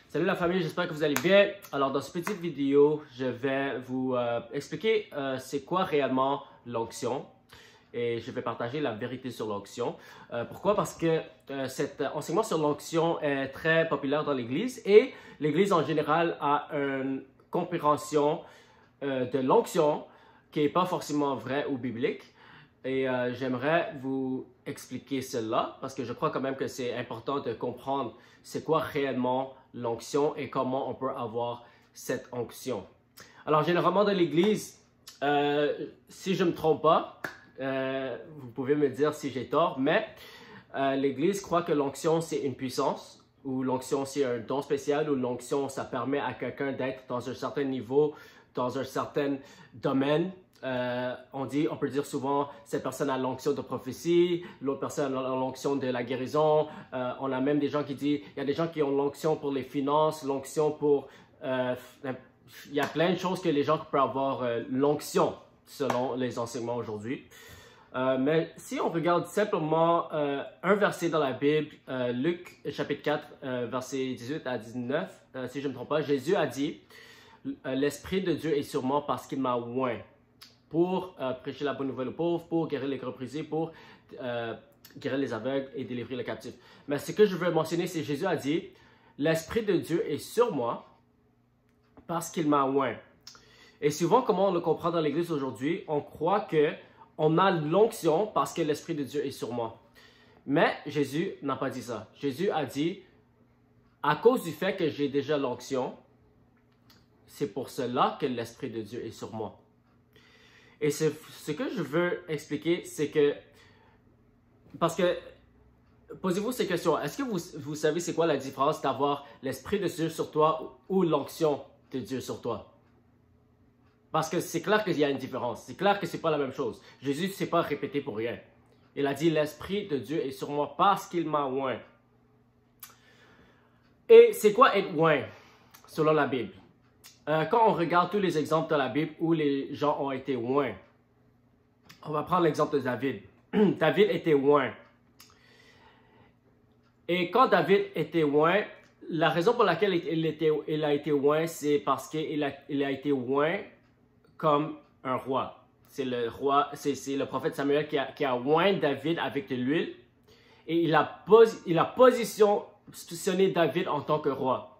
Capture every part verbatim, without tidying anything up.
Salut la famille, j'espère que vous allez bien. Alors dans cette petite vidéo, je vais vous euh, expliquer euh, c'est quoi réellement l'onction et je vais partager la vérité sur l'onction. Euh, pourquoi? Parce que euh, cet enseignement sur l'onction est très populaire dans l'Église et l'Église en général a une compréhension euh, de l'onction qui n'est pas forcément vraie ou biblique. Et euh, j'aimerais vous expliquer cela parce que je crois quand même que c'est important de comprendre c'est quoi réellement l'onction et comment on peut avoir cette onction. Alors généralement dans l'Église, euh, si je ne me trompe pas, euh, vous pouvez me dire si j'ai tort, mais euh, l'Église croit que l'onction c'est une puissance, ou l'onction c'est un don spécial, ou l'onction ça permet à quelqu'un d'être dans un certain niveau, dans un certain domaine. Euh, on dit, on peut dire souvent, cette personne a l'onction de prophétie, l'autre personne a l'onction de la guérison. Euh, on a même des gens qui disent, il y a des gens qui ont l'onction pour les finances, l'onction pour... Euh, il y a plein de choses que les gens peuvent avoir euh, l'onction selon les enseignements aujourd'hui. Euh, mais si on regarde simplement euh, un verset dans la Bible, euh, Luc chapitre quatre, euh, versets dix-huit à dix-neuf, euh, si je ne me trompe pas, Jésus a dit, « L'Esprit de Dieu est sur moi parce qu'il m'a oint. » pour euh, prêcher la bonne nouvelle aux pauvres, pour guérir les cœurs brisés, pour euh, guérir les aveugles et délivrer les captifs. Mais ce que je veux mentionner, c'est que Jésus a dit, « L'Esprit de Dieu est sur moi parce qu'il m'a oint. » Et souvent, comment on le comprend dans l'Église aujourd'hui, on croit qu'on a l'onction parce que l'Esprit de Dieu est sur moi. Mais Jésus n'a pas dit ça. Jésus a dit, « À cause du fait que j'ai déjà l'onction, c'est pour cela que l'Esprit de Dieu est sur moi. » Et ce, ce que je veux expliquer, c'est que, parce que, posez-vous ces questions, est-ce que vous, vous savez c'est quoi la différence d'avoir l'Esprit de Dieu sur toi ou l'onction de Dieu sur toi? Parce que c'est clair qu'il y a une différence, c'est clair que ce n'est pas la même chose. Jésus ne s'est pas répété pour rien. Il a dit, l'Esprit de Dieu est sur moi parce qu'il m'a oint. Et c'est quoi être oint, selon la Bible? Euh, quand on regarde tous les exemples dans la Bible où les gens ont été oints, on va prendre l'exemple de David. David était oint. Et quand David était oint, la raison pour laquelle il, était, il a été oint, c'est parce qu'il a, il a été oint comme un roi. C'est le roi, c'est le prophète Samuel qui a, qui a oint David avec de l'huile. Et il a, pos, il a position, positionné David en tant que roi.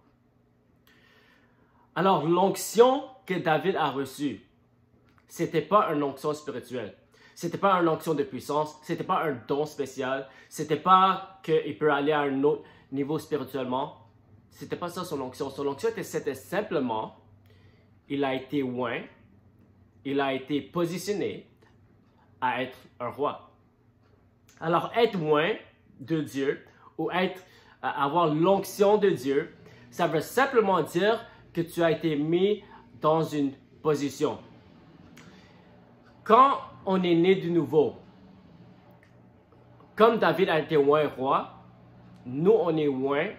Alors, l'onction que David a reçue, ce n'était pas une onction spirituelle. Ce n'était pas une onction de puissance. Ce n'était pas un don spécial. Ce n'était pas qu'il peut aller à un autre niveau spirituellement. Ce n'était pas ça son onction. Son onction, c'était simplement, il a été oint, il a été positionné à être un roi. Alors, être oint de Dieu ou être, avoir l'onction de Dieu, ça veut simplement dire que tu as été mis dans une position. Quand on est né de nouveau, comme David a été oint roi, nous on est oint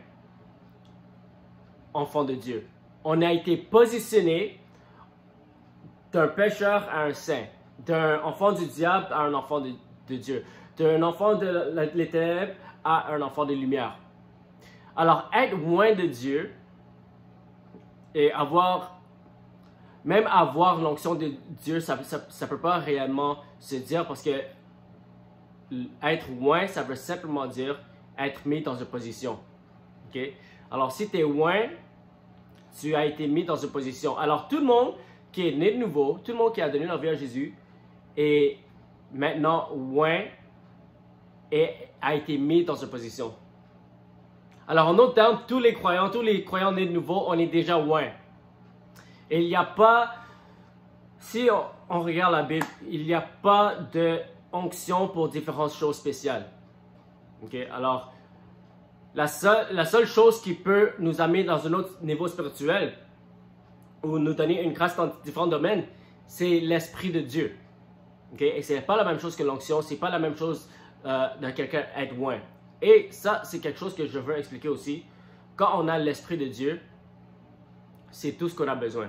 enfant de Dieu. On a été positionné d'un pécheur à un saint, d'un enfant du diable à un enfant de, de Dieu, d'un enfant de les ténèbres à un enfant de lumière. Alors être oint de Dieu, et avoir, même avoir l'onction de Dieu, ça ne peut pas réellement se dire parce que être oint, ça veut simplement dire être mis dans une position. Okay? Alors, si tu es oint, tu as été mis dans une position. Alors, tout le monde qui est né de nouveau, tout le monde qui a donné leur vie à Jésus, est maintenant oint et a été mis dans une position. Alors, en d'autres termes, tous les croyants, tous les croyants nés de nouveau, on est déjà oint. Et il n'y a pas, si on, on regarde la Bible, il n'y a pas de onction pour différentes choses spéciales. Ok, alors, la seule, la seule chose qui peut nous amener dans un autre niveau spirituel ou nous donner une grâce dans différents domaines, c'est l'Esprit de Dieu. Ok, et ce n'est pas la même chose que l'onction, ce n'est pas la même chose euh, de quelqu'un être oint. Et ça, c'est quelque chose que je veux expliquer aussi. Quand on a l'Esprit de Dieu, c'est tout ce qu'on a besoin.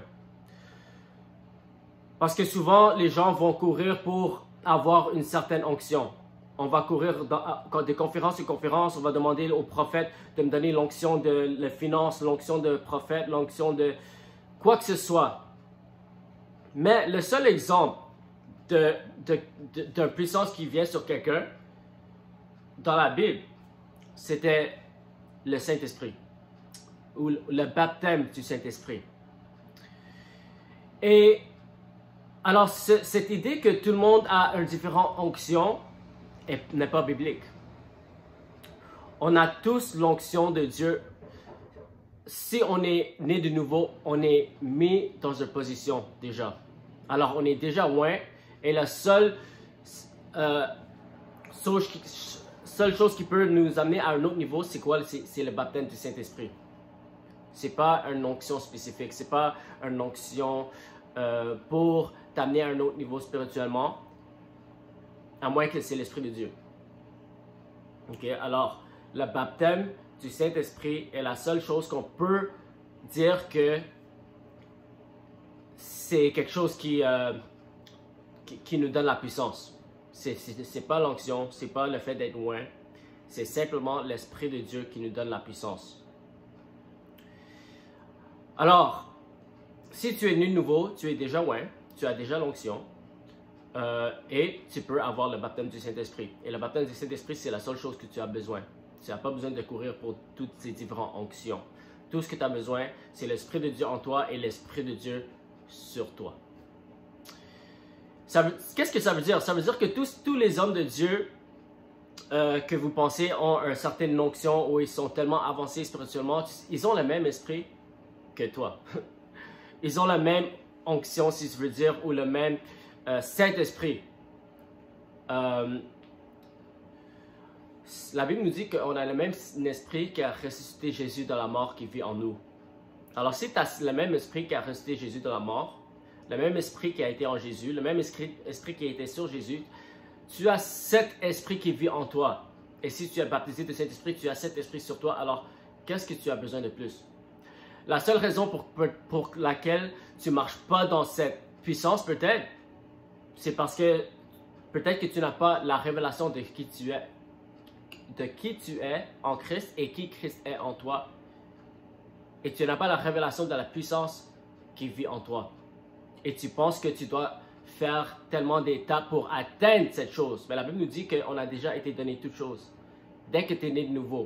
Parce que souvent, les gens vont courir pour avoir une certaine onction. on va courir dans, de conférence en conférence, on va demander au prophète de me donner l'onction de la finance, l'onction de prophète, l'onction de quoi que ce soit. Mais le seul exemple de, de, de, d'une puissance qui vient sur quelqu'un dans la Bible, c'était le Saint-Esprit ou le baptême du Saint-Esprit. Et alors, ce, cette idée que tout le monde a une différente onction n'est pas biblique. On a tous l'onction de Dieu. Si on est né de nouveau, on est mis dans une position déjà. Alors, on est déjà loin et la seule, euh, chose, qui, seule chose qui peut nous amener à un autre niveau, c'est quoi? C'est le baptême du Saint-Esprit. C'est pas une onction spécifique, c'est pas une onction euh, pour t'amener à un autre niveau spirituellement, à moins que c'est l'Esprit de Dieu. Ok, alors le baptême du Saint-Esprit est la seule chose qu'on peut dire que c'est quelque chose qui, euh, qui, qui nous donne la puissance. C'est pas l'onction, c'est pas le fait d'être loin, c'est simplement l'Esprit de Dieu qui nous donne la puissance. Alors, si tu es né de nouveau, tu es déjà loin, tu as déjà l'onction, euh, et tu peux avoir le baptême du Saint-Esprit. Et le baptême du Saint-Esprit, c'est la seule chose que tu as besoin. Tu n'as pas besoin de courir pour toutes ces différentes onctions. Tout ce que tu as besoin, c'est l'Esprit de Dieu en toi et l'Esprit de Dieu sur toi. Qu'est-ce que ça veut dire? Ça veut dire que tous, tous les hommes de Dieu euh, que vous pensez ont une certaine onction ou ils sont tellement avancés spirituellement, ils ont le même esprit que toi. Ils ont la même onction, si je veux dire, ou le même euh, Saint-Esprit. Euh, la Bible nous dit qu'on a le même esprit qui a ressuscité Jésus dans la mort qui vit en nous. Alors si tu as le même esprit qui a ressuscité Jésus dans la mort, le même esprit qui a été en Jésus, le même esprit, esprit qui a été sur Jésus, tu as cet esprit qui vit en toi. Et si tu es baptisé de cet esprit, tu as cet esprit sur toi, alors qu'est-ce que tu as besoin de plus? La seule raison pour, pour laquelle tu ne marches pas dans cette puissance, peut-être, c'est parce que peut-être que tu n'as pas la révélation de qui tu es, de qui tu es en Christ et qui Christ est en toi. Et tu n'as pas la révélation de la puissance qui vit en toi. Et tu penses que tu dois faire tellement d'étapes pour atteindre cette chose. Mais la Bible nous dit qu'on a déjà été donné toutes choses, dès que tu es né de nouveau.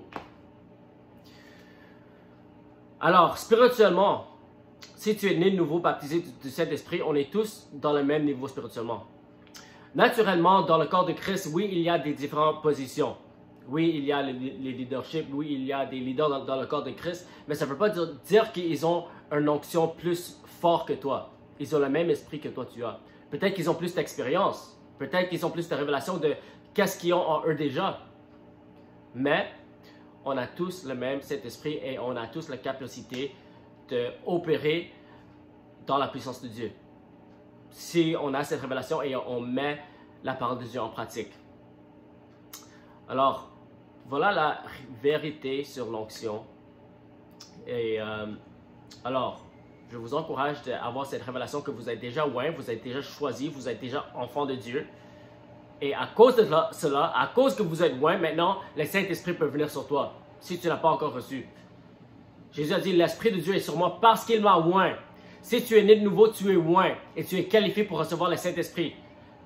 Alors, spirituellement, si tu es né de nouveau, baptisé du Saint-Esprit, on est tous dans le même niveau spirituellement. Naturellement, dans le corps de Christ, oui, il y a des différentes positions. Oui, il y a les, les leaderships, oui, il y a des leaders dans, dans le corps de Christ, mais ça ne veut pas dire, dire qu'ils ont une onction plus forte que toi. Ils ont le même esprit que toi tu as. Peut-être qu'ils ont plus d'expérience, peut-être qu'ils ont plus de révélations de qu'est-ce qu'ils ont en eux déjà. Mais on a tous le même Saint-Esprit et on a tous la capacité d'opérer dans la puissance de Dieu. Si on a cette révélation et on met la parole de Dieu en pratique. Alors, voilà la vérité sur l'onction. Et euh, alors, je vous encourage d'avoir cette révélation que vous êtes déjà loin, vous êtes déjà choisi, vous êtes déjà enfant de Dieu. Et à cause de cela, à cause que vous êtes loin, maintenant, le Saint-Esprit peut venir sur toi, si tu ne l'as pas encore reçu. Jésus a dit, l'Esprit de Dieu est sur moi parce qu'il m'a loin. Si tu es né de nouveau, tu es loin et tu es qualifié pour recevoir le Saint-Esprit.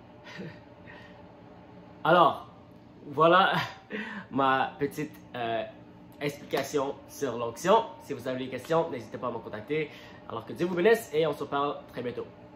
Alors, voilà ma petite euh, explication sur l'onction. Si vous avez des questions, n'hésitez pas à me contacter. Alors que Dieu vous bénisse et on se parle très bientôt.